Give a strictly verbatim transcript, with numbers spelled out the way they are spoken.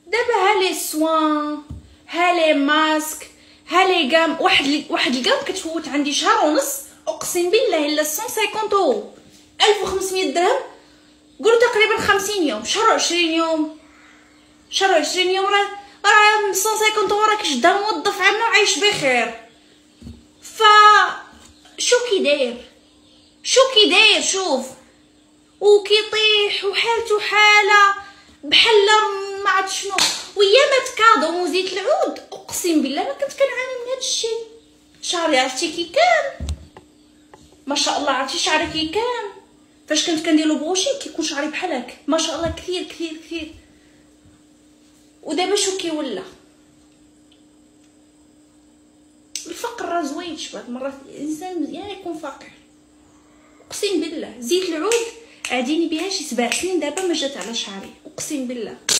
دابا ها لي سوان، ها لي ماسك، ها لي غام، واحد واحد الغام كتفوت عندي شهر ونص اقسم بالله الا مية وخمسين اورو، ألف وخمسمية درهم، قولوا تقريبا خمسين يوم، شهر عشرين يوم، شهر عشرين يوم، راه راه مية وخمسين اورو راه كيشدا موظف عنا وعايش بخير. ف شو كي داير، شو كي داير، شوف وكيطيح وحالته حاله بحال ما عرفت شنو. ويامات كادو وزيت العود اقسم بالله ما كنت كنعاني من هذا الشيء. شعري عرفتي كي كان ما شاء الله، عرفتي شعري كي كان فاش كنت كنديرلو بروشي كيكون شعري بحال هكا ما شاء الله كثير كثير كثير. ودابا شو كي ولا الفقر راه زوين، شباب مرات الانسان مزيان يكون فقير اقسم بالله. زيت العود عاديني بها شي سبع سنين دابا ما جات على شعري اقسم بالله.